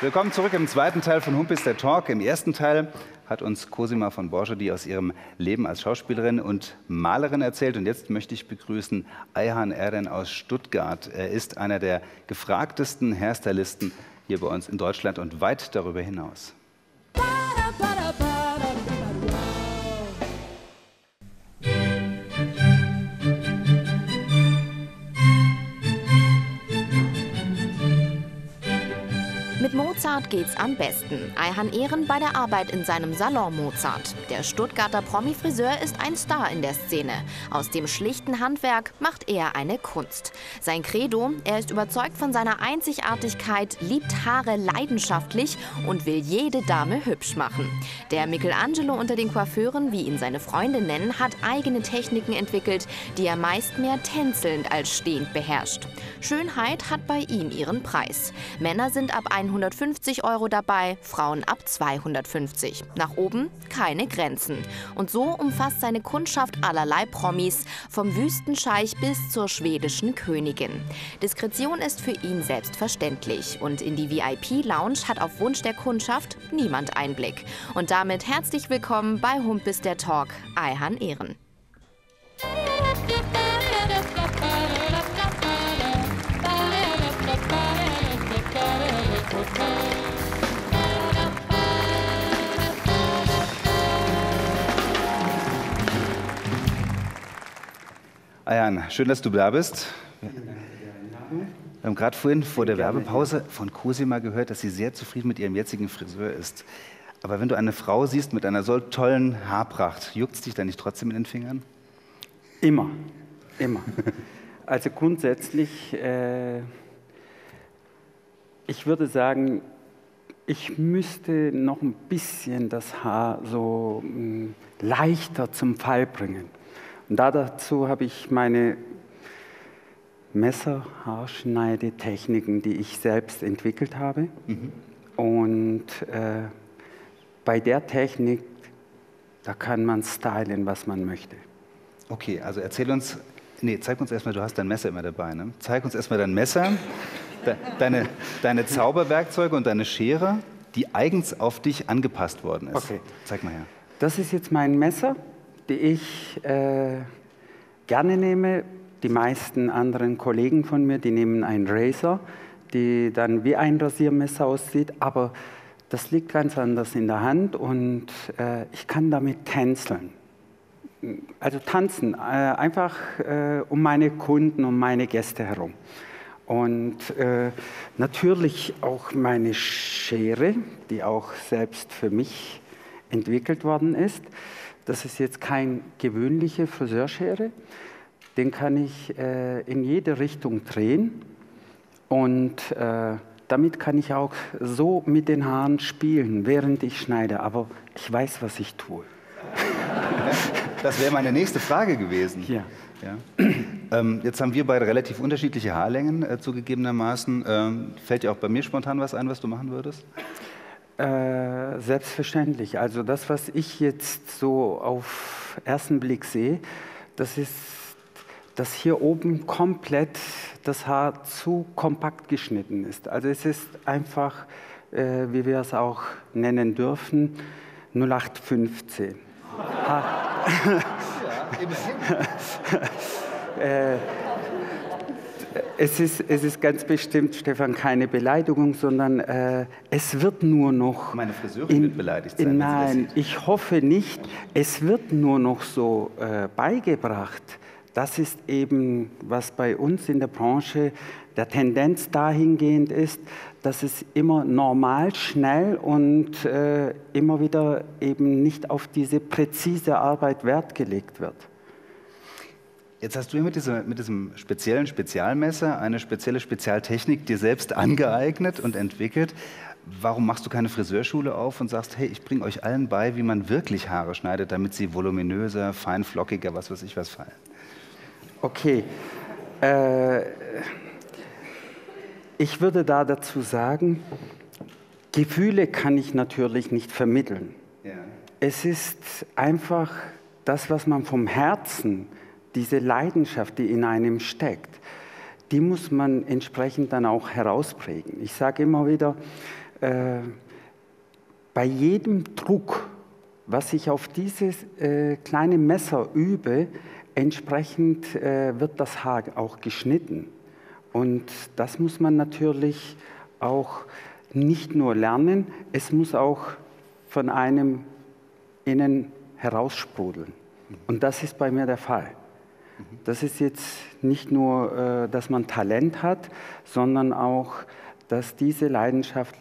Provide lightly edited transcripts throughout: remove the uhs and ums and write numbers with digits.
Willkommen zurück im zweiten Teil von Hump ist der Talk. Im ersten Teil hat uns Cosima von Borchody aus ihrem Leben als Schauspielerin und Malerin erzählt. Und jetzt möchte ich begrüßen Ayhan Eren aus Stuttgart. Er ist einer der gefragtesten Hairstylisten hier bei uns in Deutschland und weit darüber hinaus. Mit Mozart geht's am besten. Ayhan Eren bei der Arbeit in seinem Salon Mozart. Der Stuttgarter Promi-Friseur ist ein Star in der Szene. Aus dem schlichten Handwerk macht er eine Kunst. Sein Credo: Er ist überzeugt von seiner Einzigartigkeit, liebt Haare leidenschaftlich und will jede Dame hübsch machen. Der Michelangelo unter den Coiffeuren, wie ihn seine Freunde nennen, hat eigene Techniken entwickelt, die er meist mehr tänzelnd als stehend beherrscht. Schönheit hat bei ihm ihren Preis. Männer sind ab 150 € dabei, Frauen ab 250. Nach oben keine Grenzen. Und so umfasst seine Kundschaft allerlei Promis, vom Wüstenscheich bis zur schwedischen Königin. Diskretion ist für ihn selbstverständlich. Und in die VIP-Lounge hat auf Wunsch der Kundschaft niemand Einblick. Und damit herzlich willkommen bei Hump ist der Talk, Ayhan Eren. Ayhan, schön, dass du da bist. Wir haben gerade vorhin vor der Werbepause von Cosima gehört, dass sie sehr zufrieden mit ihrem jetzigen Friseur ist. Aber wenn du eine Frau siehst mit einer so tollen Haarpracht, juckt es dich dann nicht trotzdem in den Fingern? Immer, immer. Also grundsätzlich, ich würde sagen, ich müsste noch ein bisschen das Haar so leichter zum Fall bringen. Und dazu habe ich meine Messer-Haarschneidetechniken, die ich selbst entwickelt habe. Und bei der Technik, da kann man stylen, was man möchte. Okay, also erzähl uns, zeig uns erstmal, du hast dein Messer immer dabei, ne? Zeig uns erstmal dein Messer, deine Zauberwerkzeuge und deine Schere, die eigens auf dich angepasst worden ist. Okay. Zeig mal her. Das ist jetzt mein Messer, die ich gerne nehme. Die meisten anderen Kollegen von mir, die nehmen einen Razor, die dann wie ein Rasiermesser aussieht, aber das liegt ganz anders in der Hand und ich kann damit tänzeln. Also tanzen, einfach um meine Kunden, um meine Gäste herum. Und natürlich auch meine Schere, die auch selbst für mich entwickelt worden ist. Das ist jetzt keine gewöhnliche Friseurschere. Den kann ich in jede Richtung drehen. Und damit kann ich auch so mit den Haaren spielen, während ich schneide. Aber ich weiß, was ich tue. Das wäre meine nächste Frage gewesen. Ja. Ja. Jetzt haben wir beide relativ unterschiedliche Haarlängen zugegebenermaßen. Fällt dir auch bei mir spontan was ein, was du machen würdest? Selbstverständlich. Also das, was ich jetzt so auf ersten Blick sehe, das ist, dass hier oben komplett das Haar zu kompakt geschnitten ist. Also es ist einfach, wie wir es auch nennen dürfen, 0815. Ja, Es ist ganz bestimmt, Stefan, keine Beleidigung, sondern es wird nur noch... Meine Friseurin wird beleidigt sein. Nein, ich hoffe nicht. Es wird nur noch so beigebracht. Das ist eben, was bei uns in der Branche der Tendenz dahingehend ist, dass es immer normal, schnell und immer wieder eben nicht auf diese präzise Arbeit Wert gelegt wird. Jetzt hast du mit diesem speziellen Spezialmesser eine spezielle Spezialtechnik dir selbst angeeignet und entwickelt. Warum machst du keine Friseurschule auf und sagst, hey, ich bringe euch allen bei, wie man wirklich Haare schneidet, damit sie voluminöser, feinflockiger, was weiß ich was fallen? Okay. Ich würde da dazu sagen, Gefühle kann ich natürlich nicht vermitteln. Ja. Es ist einfach das, was man vom Herzen, diese Leidenschaft, die in einem steckt, die muss man entsprechend dann auch herausprägen. Ich sage immer wieder, bei jedem Druck, was ich auf dieses kleine Messer übe, entsprechend wird das Haar auch geschnitten. Und das muss man natürlich auch nicht nur lernen, es muss auch von einem innen heraussprudeln. Und das ist bei mir der Fall. Das ist jetzt nicht nur, dass man Talent hat, sondern auch, dass diese Leidenschaft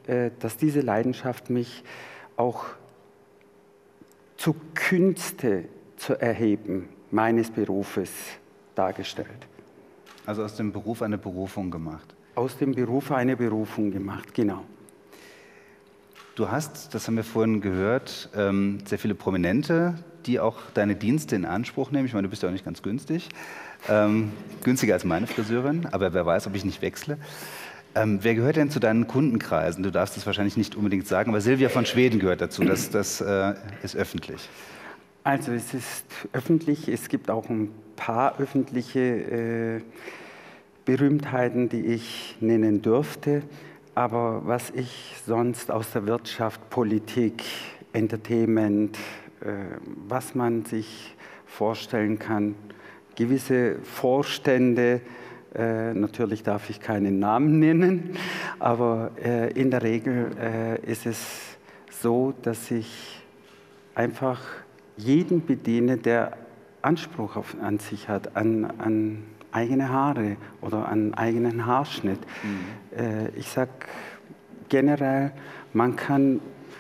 mich auch zu Künste zu erheben meines Berufes dargestellt. Also aus dem Beruf eine Berufung gemacht? Aus dem Beruf eine Berufung gemacht, genau. Du hast, das haben wir vorhin gehört, sehr viele Prominente, die auch deine Dienste in Anspruch nehmen. Ich meine, du bist ja auch nicht ganz günstig. Günstiger als meine Friseurin, aber wer weiß, ob ich nicht wechsle. Wer gehört denn zu deinen Kundenkreisen? Du darfst es wahrscheinlich nicht unbedingt sagen, aber Silvia von Schweden gehört dazu. Das ist öffentlich. Also es ist öffentlich. Es gibt auch ein paar öffentliche Berühmtheiten, die ich nennen dürfte. Aber was ich sonst aus der Wirtschaft, Politik, Entertainment, was man sich vorstellen kann, gewisse Vorstände, natürlich darf ich keinen Namen nennen, aber in der Regel ist es so, dass ich einfach jeden bediene, der Anspruch an sich hat, an eigene Haare oder an eigenen Haarschnitt. Ich sage generell, man kann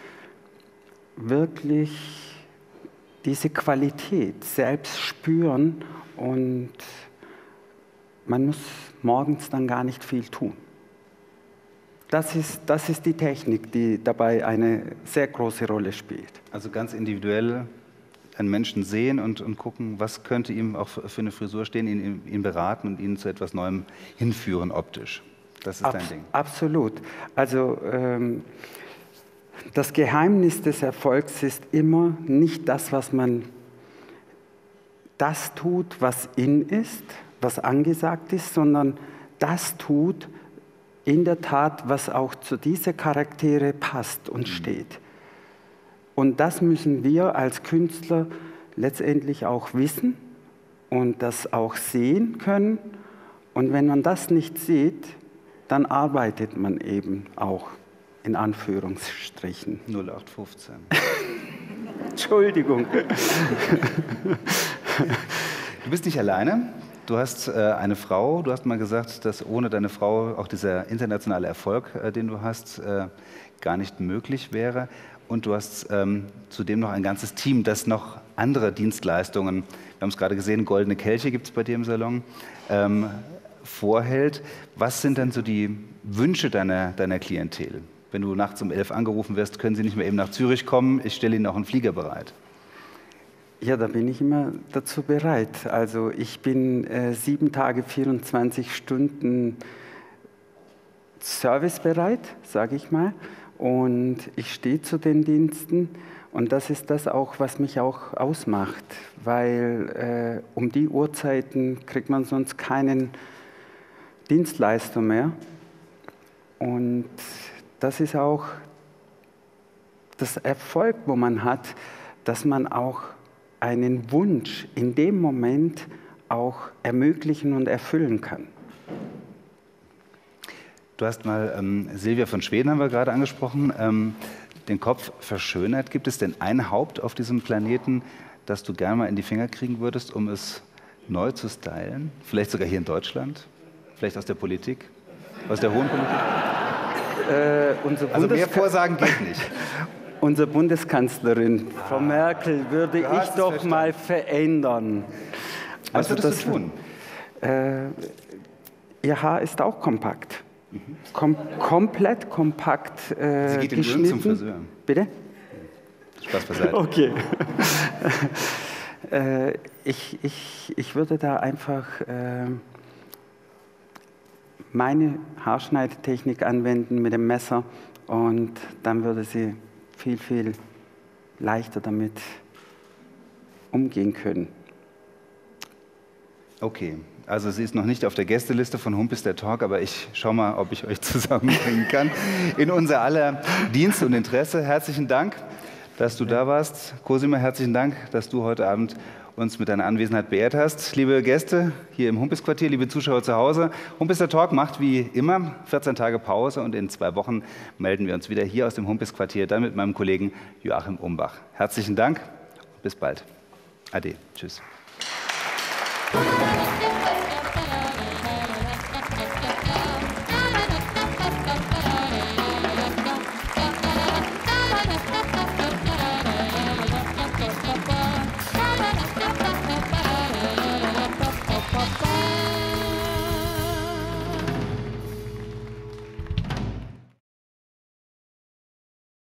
wirklich diese Qualität selbst spüren und man muss morgens dann gar nicht viel tun. Das ist die Technik, die dabei eine sehr große Rolle spielt. Also ganz individuell einen Menschen sehen und gucken, was könnte ihm auch für eine Frisur stehen, ihn beraten und ihn zu etwas Neuem hinführen optisch. Das ist dein Ding. Absolut. Also das Geheimnis des Erfolgs ist immer nicht das, was man das tut, was in ist, was angesagt ist, sondern das tut in der Tat, was auch zu diesen Charaktere passt und steht. Und das müssen wir als Künstler letztendlich auch wissen und das auch sehen können. Und wenn man das nicht sieht, dann arbeitet man eben auch in Anführungsstrichen. 0815. Entschuldigung. Du bist nicht alleine. Du hast eine Frau. Du hast mal gesagt, dass ohne deine Frau auch dieser internationale Erfolg, den du hast, gar nicht möglich wäre. Und du hast zudem noch ein ganzes Team, das noch andere Dienstleistungen, wir haben es gerade gesehen, goldene Kelche gibt es bei dir im Salon, vorhält. Was sind denn so die Wünsche deiner Klientel? Wenn du nachts um 11 angerufen wirst, können sie nicht mehr eben nach Zürich kommen, ich stelle ihnen auch einen Flieger bereit. Ja, da bin ich immer dazu bereit. Also ich bin 7 Tage, 24 Stunden servicebereit, sage ich mal. Und ich stehe zu den Diensten. Und das ist das auch, was mich auch ausmacht. Weil um die Uhrzeiten kriegt man sonst keinen Dienstleister mehr. Und das ist auch das Erfolg, wo man hat, dass man auch einen Wunsch in dem Moment auch ermöglichen und erfüllen kann. Du hast mal Silvia von Schweden, haben wir gerade angesprochen, den Kopf verschönert. Gibt es denn ein Haupt auf diesem Planeten, das du gerne mal in die Finger kriegen würdest, um es neu zu stylen? Vielleicht sogar hier in Deutschland? Vielleicht aus der Politik? Aus der hohen Politik? Also mehr Vorsagen geht nicht. Unsere Bundeskanzlerin, Frau Merkel, würde ich doch mal verändern. Was würdest du tun? Ihr Haar ist auch kompakt. Komplett kompakt Sie geht in Ulm zum Friseur. Bitte? Spaß beiseite. Okay. Ich würde da einfach meine Haarschneidetechnik anwenden mit dem Messer und dann würde sie viel, viel leichter damit umgehen können. Okay, Also sie ist noch nicht auf der Gästeliste von Humpis der Talk, aber ich schaue mal, ob ich euch zusammenbringen kann. In unser aller Dienst und Interesse. Herzlichen Dank, dass du da warst. Cosima, herzlichen Dank, dass du heute Abend uns mit deiner Anwesenheit beehrt hast. Liebe Gäste hier im Humpis-Quartier, liebe Zuschauer zu Hause, Humpis der Talk macht wie immer 14 Tage Pause und in 2 Wochen melden wir uns wieder hier aus dem Humpis-Quartier, dann mit meinem Kollegen Joachim Umbach. Herzlichen Dank und bis bald. Ade. Tschüss.